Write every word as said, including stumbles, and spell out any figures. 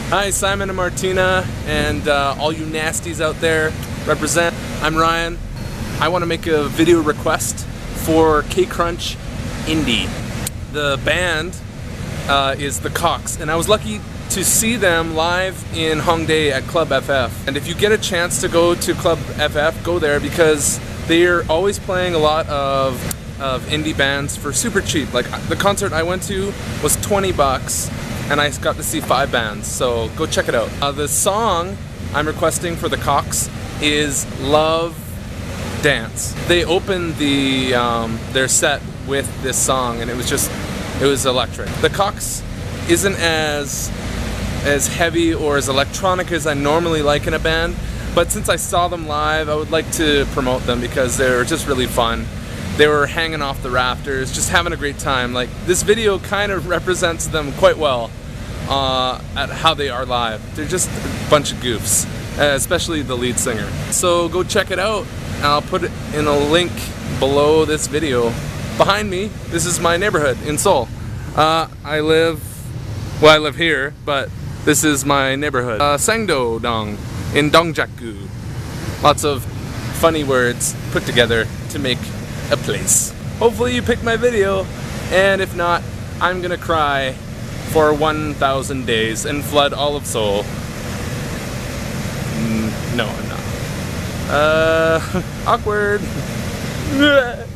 Hi, Simon and Martina, and uh, all you nasties out there, represent. I'm Ryan. I want to make a video request for K-Crunch Indie. The band uh, is the Koxx, and I was lucky to see them live in Hongdae at Club F F. And if you get a chance to go to Club F F, go there because they're always playing a lot of, of indie bands for super cheap. Like the concert I went to was twenty bucks. And I got to see five bands, so go check it out. Uh, the song I'm requesting for the Koxx is Love Dance. They opened the um, their set with this song, and it was just, it was electric. The Koxx isn't as as heavy or as electronic as I normally like in a band, but since I saw them live, I would like to promote them because they're just really fun. They were hanging off the rafters, just having a great time. Like, this video kind of represents them quite well uh, at how they are live. They're just a bunch of goofs, uh, especially the lead singer. So go check it out. I'll put it in a link below this video. Behind me, this is my neighborhood in Seoul. Uh, I live, well, I live here, but this is my neighborhood. Uh, Sangdo-dong in Dongjaku. Lots of funny words put together to make a place. Hopefully you picked my video, and if not, I'm gonna cry for one thousand days and flood all of Seoul. Mm, no, I'm not. Uh, awkward.